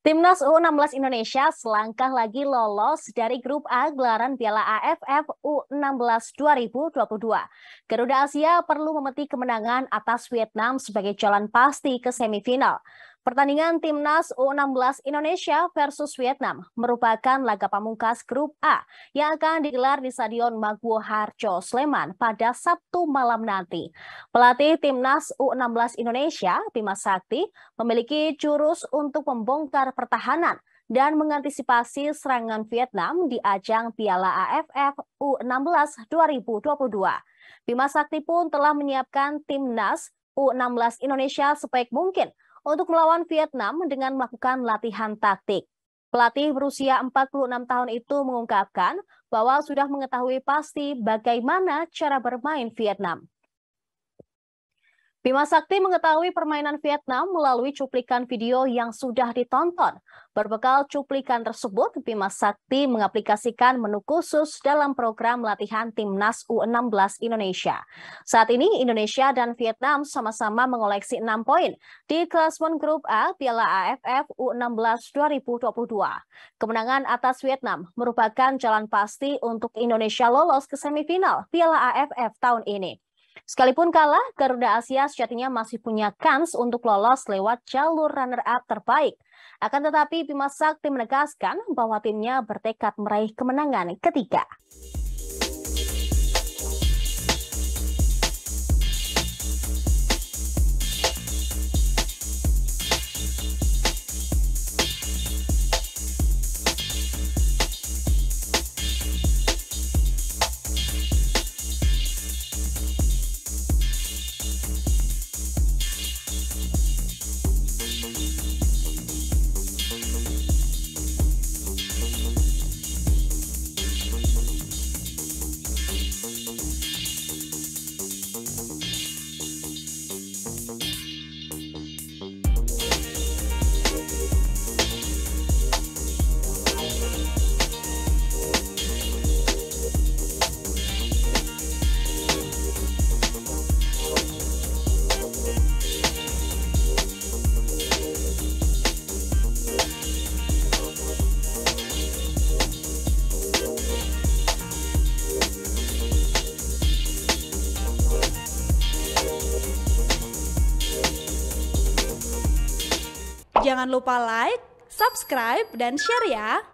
Timnas U16 Indonesia selangkah lagi lolos dari grup A gelaran Piala AFF U16 2022. Garuda Asia perlu memetik kemenangan atas Vietnam sebagai jalan pasti ke semifinal. Pertandingan Timnas U16 Indonesia versus Vietnam merupakan laga pamungkas grup A yang akan digelar di Stadion Maguwo Harjo, Sleman pada Sabtu malam nanti. Pelatih Timnas U16 Indonesia, Bima Sakti, memiliki jurus untuk membongkar pertahanan dan mengantisipasi serangan Vietnam di ajang Piala AFF U16 2022. Bima Sakti pun telah menyiapkan Timnas U16 Indonesia sebaik mungkin untuk melawan Vietnam dengan melakukan latihan taktik. Pelatih berusia 46 tahun itu mengungkapkan bahwa sudah mengetahui pasti bagaimana cara bermain Vietnam. Bima Sakti mengetahui permainan Vietnam melalui cuplikan video yang sudah ditonton. Berbekal cuplikan tersebut, Bima Sakti mengaplikasikan menu khusus dalam program latihan Timnas U16 Indonesia. Saat ini Indonesia dan Vietnam sama-sama mengoleksi 6 poin di klasemen grup A Piala AFF U16 2022. Kemenangan atas Vietnam merupakan jalan pasti untuk Indonesia lolos ke semifinal Piala AFF tahun ini. Sekalipun kalah, Garuda Asia sejatinya masih punya kans untuk lolos lewat jalur runner-up terbaik. Akan tetapi Bima Sakti menegaskan bahwa timnya bertekad meraih kemenangan ketiga. Jangan lupa like, subscribe, dan share ya!